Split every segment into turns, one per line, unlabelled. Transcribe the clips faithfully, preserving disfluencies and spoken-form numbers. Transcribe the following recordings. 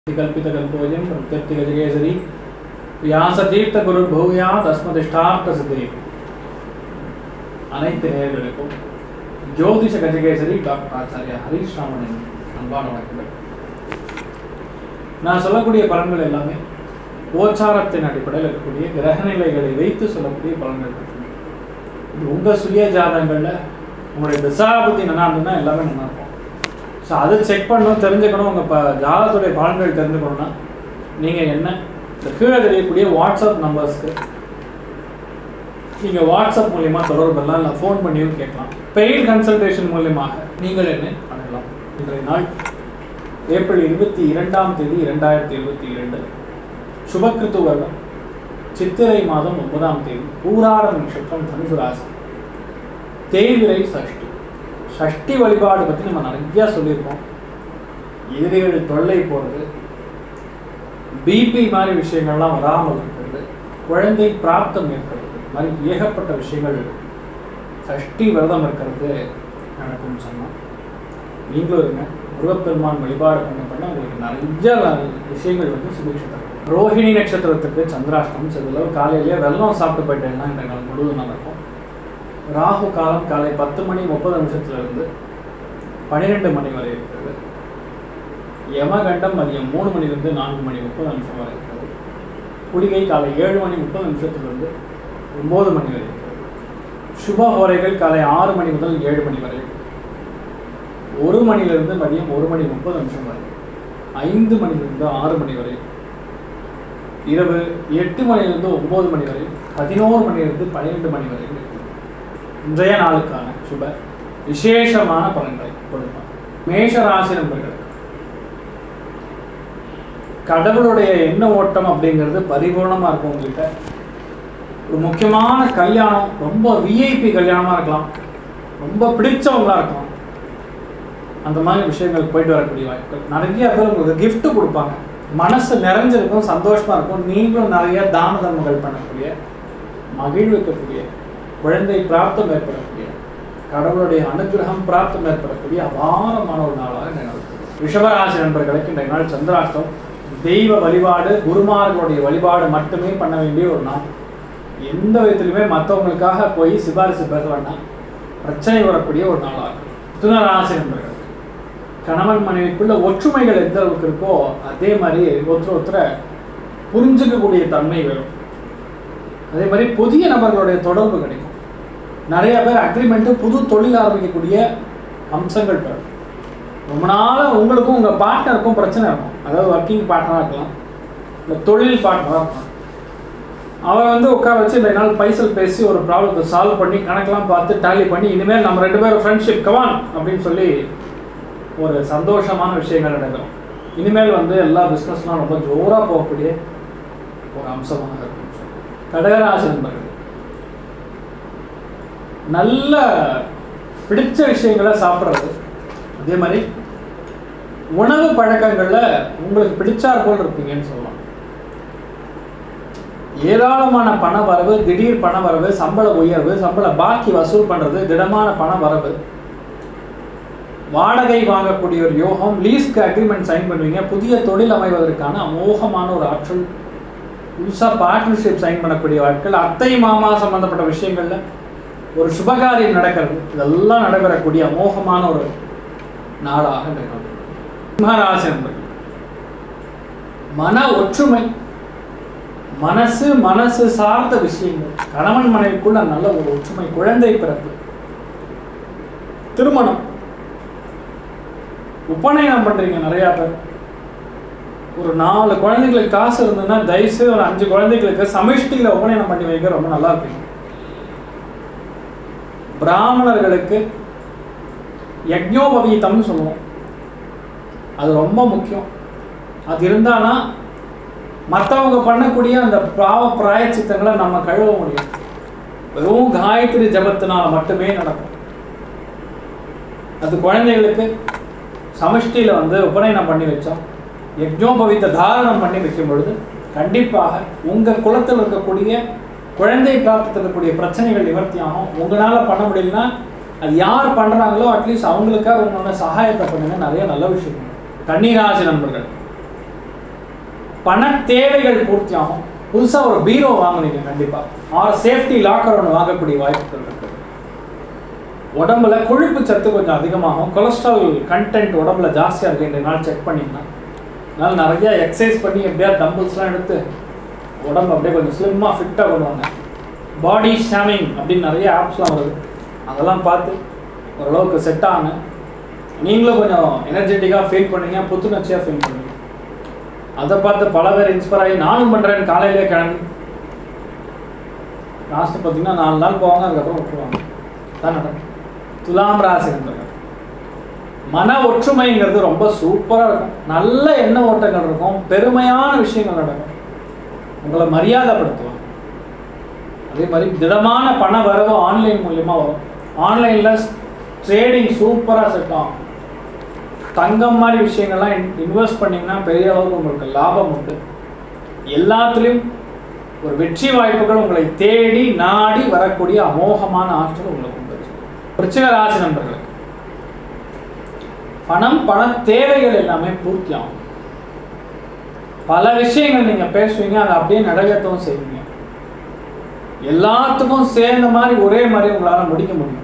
कल्पितकल्पोऽयं प्रत्यर्थिगजकेसरी व्यासतीर्थगुरुर्भूयात् अस्मदिष्टार्थसिद्धये அனைத்து நேயர்களுக்கும் ஜோதிஷ கஜகேசரி டாக்டர் ஆச்சாரியா ஹரீஷ் ராமனின் அன்பான வணக்கங்கள். நான் சொல்லக்கூடிய பலன்கள் எல்லாமே கோச்சாரத்தின் அடிப்படையில் இருக்கக்கூடிய கிரகநிலைகளை வைத்து சொல்லக்கூடிய பலன்கள் இருக்கு. இது உங்கள் சுய ஜாதகங்களில் உங்களுடைய திசாபுத்தி நல்லா இருந்ததுன்னா எல்லாமே நல்லா இருக்கும். ஸோ அதை செக் பண்ணணும், தெரிஞ்சுக்கணும். உங்கள் ப ஜாதகத்துடைய பலன்கள் தெரிஞ்சுக்கணும்னா நீங்கள் என்ன இந்த கீழே தெரியக்கூடிய வாட்ஸ்அப் நம்பர்ஸ்க்கு நீங்கள் வாட்ஸ்அப் மூலியமாக தொடர்பு கொள்ளலாம், இல்லை ஃபோன் பண்ணியும் கேட்கலாம். பெய்ட் கன்சல்டேஷன் மூலியமாக நீங்கள் என்ன பண்ணலாம். இன்றைய நாள் ஏப்ரல் இருபத்தி இரண்டாம் தேதி இரண்டாயிரத்தி இருபத்தி இரண்டு சுபக்கிருத்து வருடம் சித்திரை மாதம் ஒன்பதாம் தேதி பூராட நட்சத்திரம் தனுசு ராசி தேய்விரை சஷ்டி. சஷ்டி வழிபாடு பற்றி நம்ம நிறையா சொல்லியிருக்கோம். எதிரிகள் தொல்லை போகிறது, பிபி மாதிரி விஷயங்கள்லாம் வராமல் இருக்கிறது, குழந்தை பிராப்தம் ஏற்படுறது மாதிரி ஏகப்பட்ட விஷயங்கள் சஷ்டி விரதம் இருக்கிறது நடக்கும்னு சொன்னால் நீங்களும் இருங்க. முருகப்பெருமான் வழிபாடு பண்ண பண்ண உங்களுக்கு நிறைய விஷயங்கள் வந்து சுபிக்ஷம். ரோஹிணி நட்சத்திரத்துக்கு சந்திராஷ்டமம் சிறிதளவு காலையிலேயே வெள்ளம் சாப்பிட்டு போயிட்டேன்னா இந்த காலம் முழுவதும் நடக்கும். ராகு காலம் காலை பத்து மணி முப்பது நிமிஷத்துலேருந்து பன்னிரெண்டு மணி வரை இருக்கிறது. யமகண்டம் மதியம் மூணு மணிலிருந்து நான்கு மணி முப்பது நிமிஷம் வரை இருக்கிறது. குளிகை காலை ஏழு மணி முப்பது நிமிஷத்துலேருந்து ஒம்பது மணி வரை இருக்கிறது. சுப ஹோரைகள் காலை ஆறு மணி முதல் ஏழு மணி வரை, ஒரு மணிலிருந்து மதியம் ஒரு மணி முப்பது நிமிஷம் வரை, ஐந்து மணிலிருந்து ஆறு மணி வரை, இரவு எட்டு மணிலிருந்து ஒம்பது மணி வரை, பதினோரு மணிலிருந்து பன்னிரெண்டு மணி வரை இன்றைய நாளுக்கான சுப விசேஷமான பலன்களை கொடுப்பார். மேஷ ராசி நண்பர்கள், கடவுளுடைய எண்ண ஓட்டம் அப்படிங்கிறது பரிபூர்ணமாக இருக்கும். உங்கள்கிட்ட ஒரு முக்கியமான கல்யாணம், ரொம்ப விஐபி கல்யாணமாக இருக்கலாம், ரொம்ப பிடிச்சவங்களா இருக்கலாம், அந்த மாதிரி விஷயங்களுக்கு போயிட்டு வரக்கூடிய வாய்ப்புகள். நிறைய பேர் உங்களுக்கு கிஃப்ட் கொடுப்பாங்க, மனசு நிறைஞ்சிருக்கும், சந்தோஷமாக இருக்கும். நீங்களும் நிறைய தான தர்மங்கள் பண்ணக்கூடிய, மகிழ்விக்கக்கூடிய, குழந்தை பிராப்தம் ஏற்படக்கூடிய, கடவுளுடைய அனுகிரகம் பிராப்தம் ஏற்படக்கூடிய அபாரமான ஒரு நாளாக இந்த நாள். ரிஷபராசி நண்பர்களுக்கு இன்றைய நாள் சந்திராஷ்டம். தெய்வ வழிபாடு, குருமார்களுடைய வழிபாடு மட்டுமே பண்ண வேண்டிய ஒரு நாள். எந்த விதத்திலுமே மற்றவங்களுக்காக போய் சிபாரிசு பேச வேண்டாம், பிரச்சனை வரக்கூடிய ஒரு நாளாகும். மிதுன ராசி நண்பர்கள், கணவன் மனைவிக்குள்ள ஒற்றுமைகள் எந்த அளவுக்கு இருக்கோ அதே மாதிரி ஒருத்தர் ஒருத்தரை புரிஞ்சுக்கக்கூடிய தன்மை வரும். அதே மாதிரி புதிய நபர்களுடைய தொடர்பு கிடைக்கும். நிறைய பேர் அக்ரிமெண்ட்டு புது தொழில் ஆரம்பிக்கக்கூடிய அம்சங்கள் பெறும். ரொம்ப நாள் உங்களுக்கும் உங்கள் பார்ட்னருக்கும் பிரச்சனை இருக்கும். அதாவது ஒர்க்கிங் பார்ட்னராக இருக்கலாம், இல்லை தொழில் பார்ட்னராக இருக்கலாம். அவரை வந்து உட்கார வச்சு இந்த நாள் பைசல் பேசி ஒரு ப்ராப்ளத்தை சால்வ் பண்ணி கணக்கெல்லாம் பார்த்து டேலி பண்ணி இனிமேல் நம்ம ரெண்டு பேரும் ஃப்ரெண்ட்ஷிப் கவான் அப்படின்னு சொல்லி ஒரு சந்தோஷமான விஷயங்கள் நடக்கும். இனிமேல் வந்து எல்லா பிஸ்னஸ்லாம் ரொம்ப ஜோராக போகக்கூடிய ஒரு அம்சமாக இருக்கும். கடகராசி நண்பர்கள், நல்ல பிடிச்ச விஷயங்களை சாப்பிட்றது, அதே மாதிரி உணவு பழக்கங்களில் உங்களுக்கு பிடிச்சார் போல் இருப்பீங்கன்னு சொல்லலாம். ஏராளமான பண வரவு, திடீர் பண வரவு, சம்பள உயர்வு, சம்பள பாக்கி வசூல் பண்ணுறது, திடமான பண வரவு, வாடகை வாங்கக்கூடிய ஒரு யோகம், லீஸ்க்கு அக்ரிமெண்ட் சைன் பண்ணுவீங்க, புதிய தொழில் அமைவதற்கான அமோகமான ஒரு ஆற்றல், புதுசாக பார்ட்னர்ஷிப் சைன் பண்ணக்கூடிய வாட்கள், அத்தை மாமா சம்மந்தப்பட்ட விஷயங்களில் ஒரு சுபகாரியம் நடக்கிறது, இதெல்லாம் நடைபெறக்கூடிய அமோகமான ஒரு நாளாக இருக்கிறது. சிம்மராசி நண்பர்கள், மன ஒற்றுமை, மனசு மனசு சார்ந்த விஷயங்கள், கணவன் மனைவிக்குள்ள நல்ல ஒரு ஒற்றுமை, குழந்தை பிறப்பு, திருமணம், உபநயனம் பண்றீங்க நிறைய பேர். ஒரு நாலு குழந்தைகளுக்கு காசு இருந்ததுன்னா தயவுசெய்து ஒரு அஞ்சு குழந்தைகளுக்கு சமிஷ்டியில் உபநயனம் பண்ணி வைக்க ரொம்ப நல்லா இருப்பீங்க. பிராமணர்களுக்கு யஜ்ஞோபவீதம்னு சொல்லுவோம், அது ரொம்ப முக்கியம். அது இருந்தால்தான் மற்றவங்க பண்ணக்கூடிய அந்த பாவ பிராயச்சித்தங்களை நம்ம கழுவ முடியும். வெறும் காயத்ரி ஜபத்தினால் மட்டுமே நடக்கும். அது குழந்தைகளுக்கு சமஷ்டியில் வந்து உபநயனம் பண்ணி வச்சோம், யஜ்ஞோபவீத தாரணம் பண்ணி வைக்கும் பொழுது கண்டிப்பாக உங்கள் குலத்தில் இருக்கக்கூடிய குழந்தை பிராப்தத்தில் இருக்கக்கூடிய பிரச்சனைகள் நிவர்த்தி ஆகும். உங்களால் பண்ண முடியலன்னா அது யார் பண்ணுறாங்களோ அட்லீஸ்ட் அவங்களுக்காக உங்களோட சகாயத்தை பண்ணுங்க. நிறைய நல்ல விஷயம். கன்னிராசி நண்பர்கள், பண தேவைகள் பூர்த்தி ஆகும். புதுசாக ஒரு பீரோ வாங்குனீங்க கண்டிப்பாக, ஆறு சேஃப்டி லாக்கர் ஒன்று வாங்கக்கூடிய வாய்ப்புகள் இருக்குது. உடம்புல கொழுப்பு சத்து கொஞ்சம் அதிகமாகும், கொலஸ்ட்ரால் கண்டென்ட் உடம்புல ஜாஸ்தியாக இருக்குது இந்த நாள் செக் பண்ணிங்கன்னா. அதனால் நிறையா எக்ஸசைஸ் பண்ணி எப்படியா டம்பிள்ஸ்லாம் எடுத்து உடம்பு அப்படியே கொஞ்சம் ஸ்லிம்மாக ஃபிட்டாக பண்ணுவாங்க. பாடி ஷேமிங் அப்படின்னு நிறைய ஆப்ஸ்லாம் வருது, அதெல்லாம் பார்த்து ஓரளவுக்கு செட் ஆகுங்க. நீங்களும் கொஞ்சம் எனர்ஜெட்டிக்காக ஃபீல் பண்ணுவீங்க, புத்துணர்ச்சியாக ஃபீல் பண்ணுவீங்க. அதை பார்த்து பல பேர் இன்ஸ்பயர் ஆகி நானும் பண்ணுறேன்னு காலையிலே கிளம்பி லாஸ்ட்டு பார்த்தீங்கன்னா நாலு நாள் போவாங்க, அதுக்கப்புறம் விட்டுருவாங்க. தான் நடக்கும். துலாம் ராசி நண்பர்கள், மன ஒற்றுமைங்கிறது ரொம்ப சூப்பராக இருக்கும். நல்ல எண்ண ஓட்டங்கள் இருக்கும், பெருமையான விஷயங்கள் நடக்கும், உங்களை மரியாதைப்படுத்துவாங்க. அதே மாதிரி திடமான பண வரவு ஆன்லைன் மூலியமாக வரும். ஆன்லைனில் ட்ரேடிங் சூப்பராக செட் ஆகும். தங்கம் மாதிரி விஷயங்கள்லாம் இன்வெஸ்ட் பண்ணிங்கன்னா பெரிய அளவுக்கு உங்களுக்கு லாபம் உண்டு. எல்லாத்துலேயும் ஒரு வெற்றி வாய்ப்புகள் உங்களை தேடி நாடி வரக்கூடிய அமோகமான ஆற்றல் உங்களுக்கு உண்டு. விருச்சிக ராசி நண்பர்களுக்கு பணம் பண தேவைகள் எல்லாமே பூர்த்தி ஆகும். பல விஷயங்கள் நீங்கள் பேசுவீங்க, அதை அப்படியே நடக்கத்தவும் செய்வீங்க. எல்லாத்துக்கும் சேர்ந்த மாதிரி ஒரே மாதிரி உங்களால் முடிக்க முடியும்.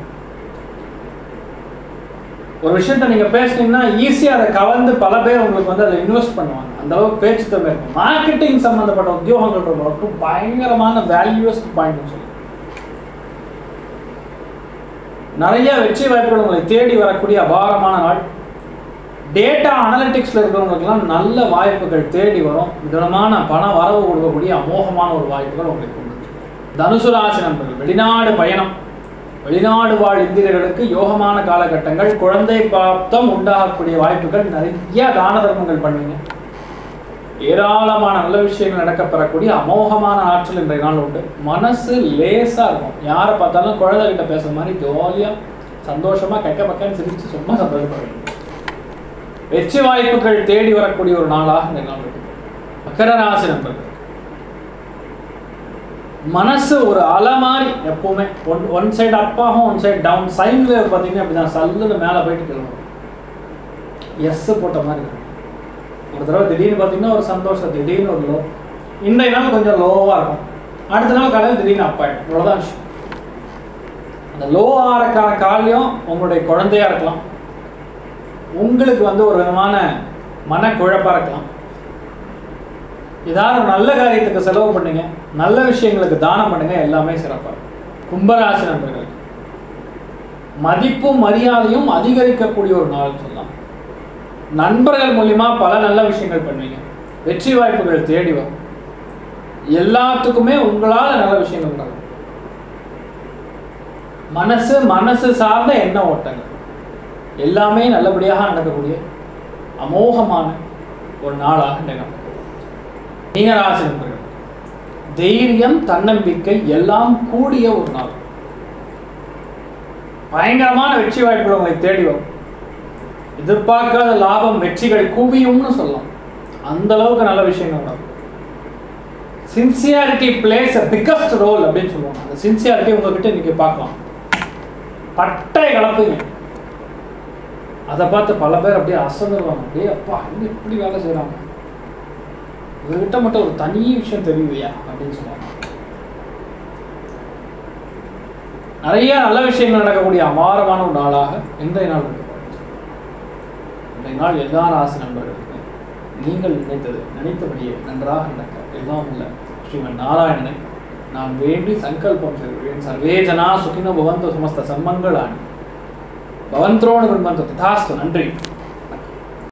ஒரு விஷயத்த நீங்கள் பேசுனீங்கன்னா ஈஸியாக அதை கவர்ந்து பல பேர் உங்களுக்கு வந்து அதை இன்வெஸ்ட் பண்ணுவாங்க. அந்த அளவுக்கு பேச்சு தன்மை இருக்கும். மார்க்கெட்டிங் சம்மந்தப்பட்ட உத்தியோகங்கள் மட்டும் பயங்கரமான வேல்யூஸ்ட் பாயிண்ட் சொல்லி நிறைய வெற்றி வாய்ப்புகள் உங்களை தேடி வரக்கூடிய அபாரமான நாள். டேட்டா அனலிட்டிக்ஸில் இருக்கிறவங்களுக்கெல்லாம் நல்ல வாய்ப்புகள் தேடி வரும். விதமான பண வரவு கொடுக்கக்கூடிய அமோகமான ஒரு வாய்ப்புகள் உங்களுக்கு உண்டு. தனுசு ராசி நண்பர்கள், வெளிநாடு பயணம், வெளிநாடு வாழ் இந்தியர்களுக்கு யோகமான காலகட்டங்கள். குழந்தை பிராப்தம் உண்டாகக்கூடிய வாய்ப்புகள். நிறைய தான தர்மங்கள் பண்ணுவீங்க. ஏராளமான நல்ல விஷயங்கள் நடக்கப்பெறக்கூடிய அமோகமான ஆற்றல் இன்றைய நாள் உண்டு. மனசு லேசாக இருக்கும். யாரை பார்த்தாலும் குழந்தைகிட்ட பேசுகிற மாதிரி ஜாலியாக சந்தோஷமாக கெக்க பக்கன்னு சிரித்து சும்மா சந்தோஷப்படுவீங்க. வெற்றி வாய்ப்புகள் தேடி வரக்கூடிய ஒரு நாளாக இந்த நாள் இருக்கு. மகர ராசி நண்பர்கள், மனசு ஒரு அலை மாதிரி எப்பவுமே ஒன் ஒன் சைடு அப் ஆகும், one side down. Sine wave பார்த்தீங்கன்னா அப்படிதான் சல்லுன்னு மேலே போயிட்டு கிளம்பும். எஸ் போட்ட மாதிரி இருக்கும். ஒரு தடவை திடீர்னு பார்த்தீங்கன்னா ஒரு சந்தோஷம், திடீர்னு ஒரு லோ. இன்றைய நாள் கொஞ்சம் லோவாக இருக்கும், அடுத்த நாள் காலையில் திடீர்னு அப் ஆகிடும். இவ்வளோதான் விஷயம். அந்த லோ ஆகிறக்கான காலையும் உங்களுடைய குழந்தையாக இருக்கலாம், உங்களுக்கு வந்து ஒரு விதமான மனக்குழப்பாக இருக்கலாம். ஏதாவது ஒரு நல்ல காரியத்துக்கு செலவு பண்ணுங்க, நல்ல விஷயங்களுக்கு தானம் பண்ணுங்க, எல்லாமே சிறப்பாக. கும்பராசி நண்பர்கள், மதிப்பும் மரியாதையும் அதிகரிக்கக்கூடிய ஒரு நாள் சொல்லலாம். நண்பர்கள் மூலியமா பல நல்ல விஷயங்கள் பண்ணுவீங்க. வெற்றி வாய்ப்புகள் தேடி வரும். எல்லாத்துக்குமே உங்களால் நல்ல விஷயங்கள் நடக்கும். மனசு மனசு சார்ந்த எண்ண ஓட்டங்கள் எல்லாமே நல்லபடியாக நடக்கக்கூடிய அமோகமான ஒரு நாளாக நினைக்கிறேன். மீன ராசி நண்பர்கள், தைரியம் தன்னம்பிக்கை எல்லாம் கூடிய ஒரு நாள். பயங்கரமான வெற்றி வாய்ப்புகள் உங்களை தேடி வரும். எதிர்பார்க்காத லாபம் வெற்றிகள் குவியும்னு சொல்லலாம். அந்த அளவுக்கு நல்ல விஷயங்கள் நடக்கும். சின்சியாரிட்டி பிளேஸ் பிக்கஸ்ட் ரோல் அப்படின்னு சொல்லுவாங்க. அந்த சின்சியாரிட்டி உங்ககிட்ட இன்னைக்கு பார்க்கலாம். பட்டை கலப்புங்க. அதை பார்த்து பல பேர் அப்படியே அசந்துருவாங்க. அப்படியே அப்பா இன்னும் இப்படி வேலை செய்யறாங்க, இவர்கிட்ட மட்டும் ஒரு தனி விஷயம் தெரியுதையா அப்படின்னு சொல்லுவாங்க. நிறைய நல்ல விஷயங்கள் நடக்கக்கூடிய அபாரமான ஒரு நாளாக இன்றைய நாள் இருக்கு. இன்றைய நாள் எல்லா ராசி நண்பர்களுக்கு நீங்கள் நினைத்தது நினைத்தபடியே நன்றாக நடக்க எல்லாம் உள்ள ஸ்ரீமன் நாராயணனை நான் வேண்டி சங்கல்பம் செய்கிறேன். சர்வே ஜனா சுகினோ பவந்து சமஸ்த சன்மங்களானி பவந்த்ரோணு விண்பந்து ததாஸ்து. நன்றி.